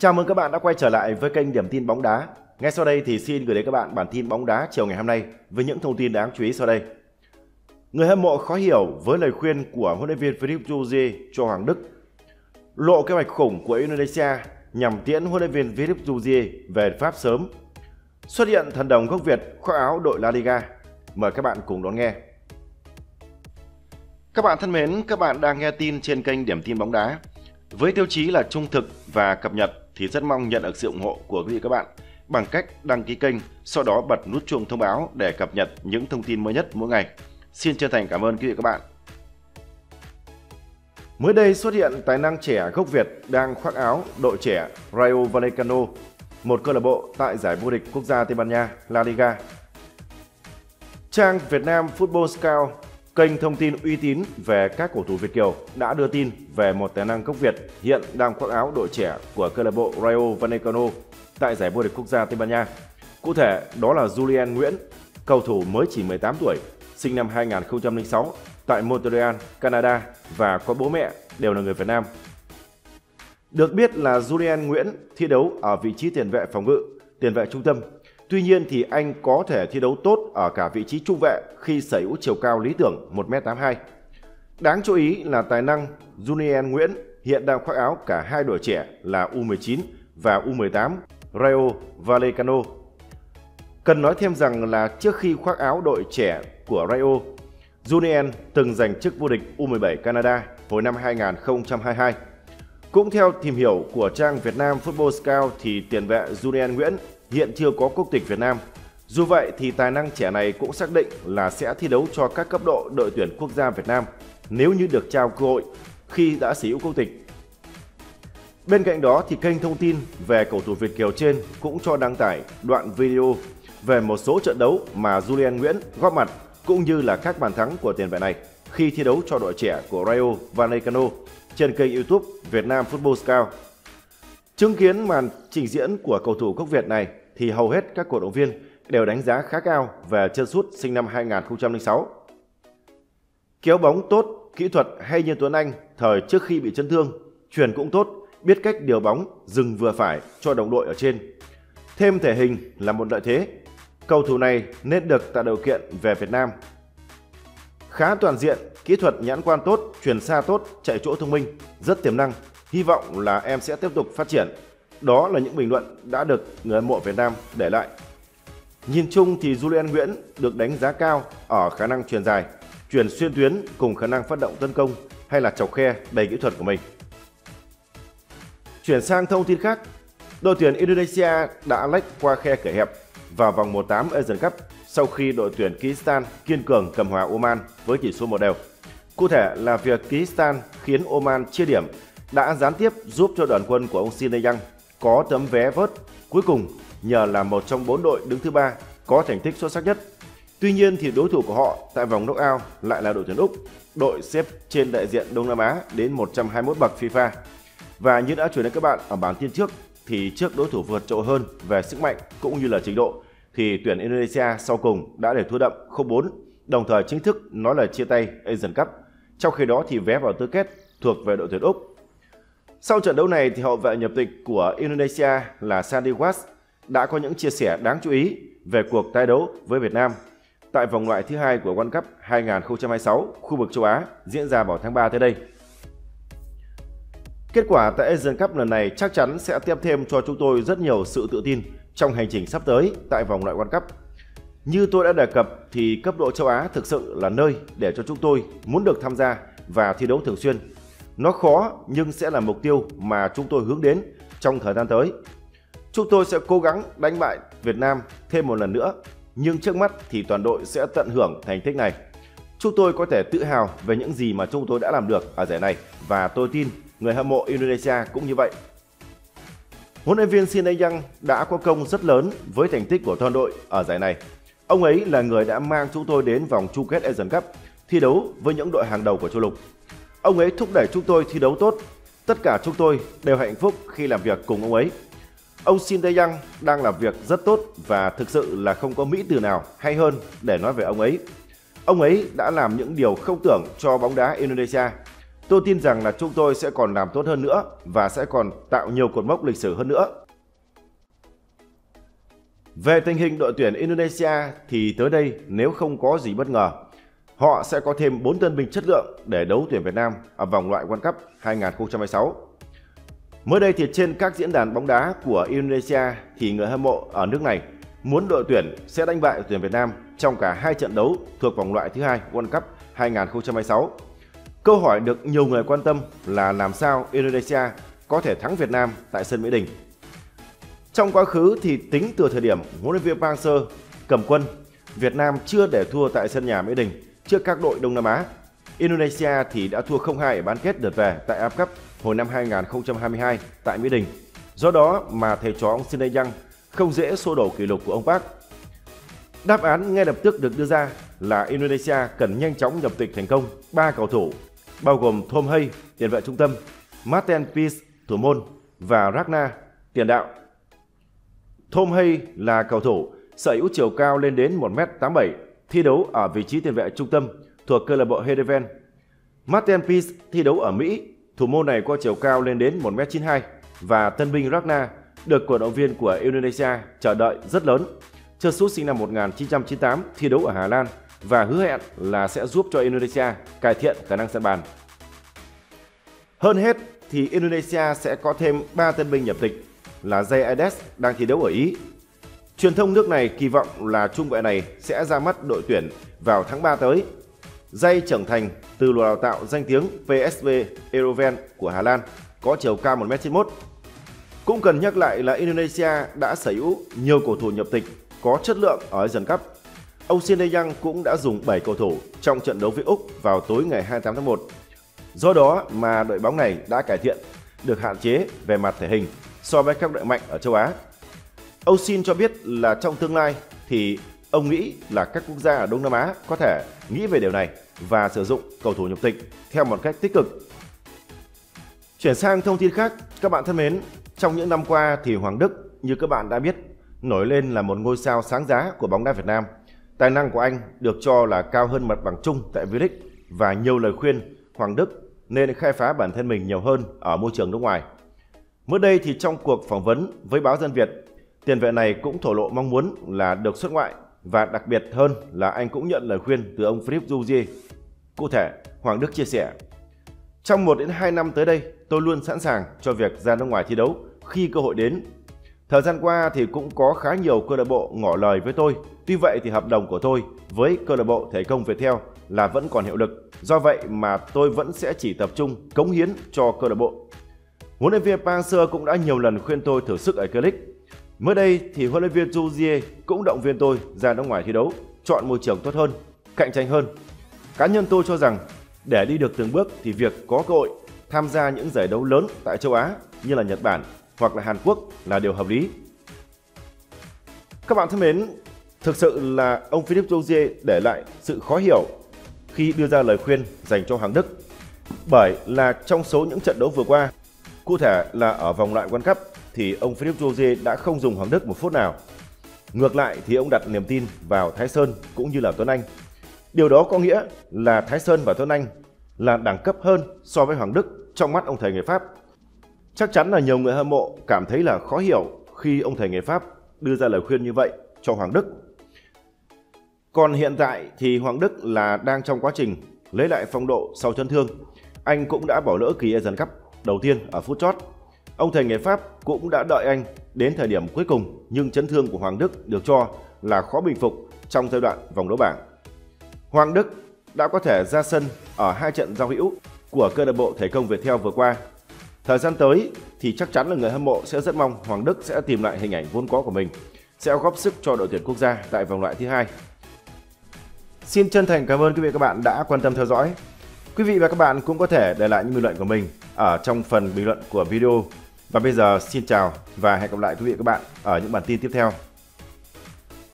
Chào mừng các bạn đã quay trở lại với kênh Điểm tin bóng đá. Ngay sau đây thì xin gửi đến các bạn bản tin bóng đá chiều ngày hôm nay với những thông tin đáng chú ý sau đây. Người hâm mộ khó hiểu với lời khuyên của huấn luyện viên Philippe Jouzier cho Hoàng Đức. Lộ kế hoạch khủng của Indonesia nhằm tiễn huấn luyện viên Philippe Jouzier về Pháp sớm. Xuất hiện thần đồng gốc Việt khoác áo đội La Liga. Mời các bạn cùng đón nghe. Các bạn thân mến, các bạn đang nghe tin trên kênh Điểm tin bóng đá. Với tiêu chí là trung thực và cập nhật thì rất mong nhận được sự ủng hộ của quý vị các bạn bằng cách đăng ký kênh, sau đó bật nút chuông thông báo để cập nhật những thông tin mới nhất mỗi ngày. Xin chân thành cảm ơn quý vị các bạn. Mới đây xuất hiện tài năng trẻ gốc Việt đang khoác áo đội trẻ Rayo Vallecano, một câu lạc bộ tại giải vô địch quốc gia Tây Ban Nha La Liga. Trang Việt Nam Football Scout, kênh thông tin uy tín về các cổ thủ Việt kiều, đã đưa tin về một tài năng gốc Việt hiện đang khoác áo đội trẻ của câu lạc bộ Rayo Vallecano tại giải vô địch quốc gia Tây Ban Nha. Cụ thể, đó là Julian Nguyễn, cầu thủ mới chỉ 18 tuổi, sinh năm 2006 tại Montreal, Canada và có bố mẹ đều là người Việt Nam. Được biết là Julian Nguyễn thi đấu ở vị trí tiền vệ phòng ngự, tiền vệ trung tâm. Tuy nhiên thì anh có thể thi đấu tốt ở cả vị trí trung vệ khi sở hữu chiều cao lý tưởng 1m82. Đáng chú ý là tài năng Julian Nguyễn hiện đang khoác áo cả hai đội trẻ là U19 và U18 Rayo Vallecano. Cần nói thêm rằng là trước khi khoác áo đội trẻ của Rayo, Julian từng giành chức vô địch U17 Canada hồi năm 2022. Cũng theo tìm hiểu của trang Việt Nam Football Scout thì tiền vệ Julian Nguyễn hiện chưa có quốc tịch Việt Nam. Dù vậy thì tài năng trẻ này cũng xác định là sẽ thi đấu cho các cấp độ đội tuyển quốc gia Việt Nam nếu như được trao cơ hội khi đã sở hữu quốc tịch. Bên cạnh đó thì kênh thông tin về cầu thủ Việt kiều trên cũng cho đăng tải đoạn video về một số trận đấu mà Julian Nguyễn góp mặt cũng như là các bàn thắng của tiền vệ này khi thi đấu cho đội trẻ của Rayo Vallecano trên kênh YouTube Việt Nam Football Scout. Chứng kiến màn trình diễn của cầu thủ gốc Việt này thì hầu hết các cổ động viên đều đánh giá khá cao về chân sút sinh năm 2006. Kéo bóng tốt, kỹ thuật hay như Tuấn Anh thời trước khi bị chấn thương, chuyền cũng tốt, biết cách điều bóng dừng vừa phải cho đồng đội ở trên. Thêm thể hình là một lợi thế. Cầu thủ này nên được tạo điều kiện về Việt Nam. Khá toàn diện, kỹ thuật nhãn quan tốt, chuyền xa tốt, chạy chỗ thông minh, rất tiềm năng. Hy vọng là em sẽ tiếp tục phát triển. Đó là những bình luận đã được người hâm mộ Việt Nam để lại. Nhìn chung thì Julian Nguyễn được đánh giá cao ở khả năng chuyền dài, chuyền xuyên tuyến cùng khả năng phát động tấn công hay là chọc khe đầy kỹ thuật của mình. Chuyển sang thông tin khác, đội tuyển Indonesia đã lách qua khe cửa hẹp vào vòng 1/8 Asian Cup sau khi đội tuyển Kyrgyzstan kiên cường cầm hòa Oman với tỷ số 1-1. Cụ thể là việc Kyrgyzstan khiến Oman chia điểm đã gián tiếp giúp cho đoàn quân của ông Shin Tae-yong có tấm vé vớt cuối cùng nhờ là một trong 4 đội đứng thứ 3 có thành tích xuất sắc nhất. Tuy nhiên thì đối thủ của họ tại vòng knock-out lại là đội tuyển Úc, đội xếp trên đại diện Đông Nam Á đến 121 bậc FIFA. Và như đã chuyển đến các bạn ở bản tin trước thì trước đối thủ vượt trội hơn về sức mạnh cũng như là trình độ thì tuyển Indonesia sau cùng đã để thua đậm 0-4, đồng thời chính thức nói lời chia tay Asian Cup. Trong khi đó thì vé vào tứ kết thuộc về đội tuyển Úc. Sau trận đấu này thì hậu vệ nhập tịch của Indonesia là Sandy Watts đã có những chia sẻ đáng chú ý về cuộc tái đấu với Việt Nam tại vòng loại thứ 2 của World Cup 2026 khu vực châu Á diễn ra vào tháng 3 tới đây. Kết quả tại Asian Cup lần này chắc chắn sẽ tiếp thêm cho chúng tôi rất nhiều sự tự tin trong hành trình sắp tới tại vòng loại World Cup. Như tôi đã đề cập thì cấp độ châu Á thực sự là nơi để cho chúng tôi muốn được tham gia và thi đấu thường xuyên. Nó khó nhưng sẽ là mục tiêu mà chúng tôi hướng đến trong thời gian tới. Chúng tôi sẽ cố gắng đánh bại Việt Nam thêm một lần nữa, nhưng trước mắt thì toàn đội sẽ tận hưởng thành tích này. Chúng tôi có thể tự hào về những gì mà chúng tôi đã làm được ở giải này và tôi tin người hâm mộ Indonesia cũng như vậy. Huấn luyện viên Shin Tae-yong đã có công rất lớn với thành tích của toàn đội ở giải này. Ông ấy là người đã mang chúng tôi đến vòng chung kết Asian Cup, thi đấu với những đội hàng đầu của châu lục. Ông ấy thúc đẩy chúng tôi thi đấu tốt. Tất cả chúng tôi đều hạnh phúc khi làm việc cùng ông ấy. Ông Shin Tae-yong đang làm việc rất tốt và thực sự là không có mỹ từ nào hay hơn để nói về ông ấy. Ông ấy đã làm những điều không tưởng cho bóng đá Indonesia. Tôi tin rằng là chúng tôi sẽ còn làm tốt hơn nữa và sẽ còn tạo nhiều cột mốc lịch sử hơn nữa. Về tình hình đội tuyển Indonesia thì tới đây nếu không có gì bất ngờ, họ sẽ có thêm 4 tân binh chất lượng để đấu tuyển Việt Nam ở vòng loại World Cup 2026. Mới đây thì trên các diễn đàn bóng đá của Indonesia thì người hâm mộ ở nước này muốn đội tuyển sẽ đánh bại đội tuyển Việt Nam trong cả hai trận đấu thuộc vòng loại thứ hai World Cup 2026. Câu hỏi được nhiều người quan tâm là làm sao Indonesia có thể thắng Việt Nam tại sân Mỹ Đình. Trong quá khứ thì tính từ thời điểm huấn luyện viên Park Hang-seo cầm quân, Việt Nam chưa để thua tại sân nhà Mỹ Đình trước các đội Đông Nam Á. Indonesia thì đã thua 0-2 ở bán kết lượt về tại AFF Cup hồi năm 2022 tại Mỹ Đình. Do đó mà thầy trò ông Shin Tae-yong không dễ xô đổ kỷ lục của ông Park. Đáp án ngay lập tức được đưa ra là Indonesia cần nhanh chóng nhập tịch thành công 3 cầu thủ, bao gồm Tom Hay, tiền vệ trung tâm, Martin Peace, thủ môn và Ragna, tiền đạo. Tom Hay là cầu thủ sở hữu chiều cao lên đến 1m87, thi đấu ở vị trí tiền vệ trung tâm thuộc câu lạc bộ Heerenveen. Martin Peace thi đấu ở Mỹ, thủ môn này có chiều cao lên đến 1m92 và tân binh Ragna được cổ động viên của Indonesia chờ đợi rất lớn. Chân sút sinh năm 1998 thi đấu ở Hà Lan và hứa hẹn là sẽ giúp cho Indonesia cải thiện khả năng sân bàn. Hơn hết thì Indonesia sẽ có thêm 3 tân binh nhập tịch là Jay Ades đang thi đấu ở Ý. Truyền thông nước này kỳ vọng là trung vệ này sẽ ra mắt đội tuyển vào tháng 3 tới. Jay trưởng thành từ lò đào tạo danh tiếng PSV Eindhoven của Hà Lan, có chiều cao 1m91. Cũng cần nhắc lại là Indonesia đã sở hữu nhiều cầu thủ nhập tịch có chất lượng ở Asian Cup. Ông Shin Tae-yong cũng đã dùng 7 cầu thủ trong trận đấu với Úc vào tối ngày 28 tháng 1. Do đó mà đội bóng này đã cải thiện được hạn chế về mặt thể hình so với các đội mạnh ở châu Á. Ông Shin cho biết là trong tương lai thì ông nghĩ là các quốc gia ở Đông Nam Á có thể nghĩ về điều này và sử dụng cầu thủ nhập tịch theo một cách tích cực. Chuyển sang thông tin khác, các bạn thân mến, trong những năm qua thì Hoàng Đức như các bạn đã biết nổi lên là một ngôi sao sáng giá của bóng đá Việt Nam. Tài năng của anh được cho là cao hơn mặt bằng chung tại V-League và nhiều lời khuyên Hoàng Đức nên khai phá bản thân mình nhiều hơn ở môi trường nước ngoài. Mới đây thì trong cuộc phỏng vấn với báo Dân Việt, tiền vệ này cũng thổ lộ mong muốn là được xuất ngoại và đặc biệt hơn là anh cũng nhận lời khuyên từ ông Philippe Jouzier. Cụ thể, Hoàng Đức chia sẻ: "Trong 1 đến 2 năm tới đây, tôi luôn sẵn sàng cho việc ra nước ngoài thi đấu khi cơ hội đến. Thời gian qua thì cũng có khá nhiều câu lạc bộ ngỏ lời với tôi. Tuy vậy thì hợp đồng của tôi với câu lạc bộ Thể công Viettel là vẫn còn hiệu lực. Do vậy mà tôi vẫn sẽ chỉ tập trung cống hiến cho câu lạc bộ." Huấn luyện viên Park Hang-seo cũng đã nhiều lần khuyên tôi thử sức ở K-League. Mới đây thì huấn luyện viên Jouzier cũng động viên tôi ra nước ngoài thi đấu, chọn môi trường tốt hơn, cạnh tranh hơn. Cá nhân tôi cho rằng để đi được từng bước thì việc có cơ hội tham gia những giải đấu lớn tại châu Á như là Nhật Bản hoặc là Hàn Quốc là điều hợp lý. Các bạn thân mến, thực sự là ông Philippe Jouzier để lại sự khó hiểu khi đưa ra lời khuyên dành cho Hoàng Đức. Bởi là trong số những trận đấu vừa qua, cụ thể là ở vòng loại World Cup thì ông Philippe Jouzier đã không dùng Hoàng Đức một phút nào. Ngược lại thì ông đặt niềm tin vào Thái Sơn cũng như là Tuấn Anh. Điều đó có nghĩa là Thái Sơn và Tuấn Anh là đẳng cấp hơn so với Hoàng Đức trong mắt ông thầy người Pháp. Chắc chắn là nhiều người hâm mộ cảm thấy là khó hiểu khi ông thầy người Pháp đưa ra lời khuyên như vậy cho Hoàng Đức. Còn hiện tại thì Hoàng Đức là đang trong quá trình lấy lại phong độ sau chấn thương. Anh cũng đã bỏ lỡ kỳ Asian Cup đầu tiên ở phút chót. Ông thầy người Pháp cũng đã đợi anh đến thời điểm cuối cùng, nhưng chấn thương của Hoàng Đức được cho là khó bình phục trong giai đoạn vòng đấu bảng. Hoàng Đức đã có thể ra sân ở 2 trận giao hữu của câu lạc bộ Thể công Viettel vừa qua. Thời gian tới thì chắc chắn là người hâm mộ sẽ rất mong Hoàng Đức sẽ tìm lại hình ảnh vốn có của mình, sẽ góp sức cho đội tuyển quốc gia tại vòng loại thứ hai. Xin chân thành cảm ơn quý vị và các bạn đã quan tâm theo dõi. Quý vị và các bạn cũng có thể để lại những bình luận của mình ở trong phần bình luận của video. Và bây giờ xin chào và hẹn gặp lại quý vị và các bạn ở những bản tin tiếp theo.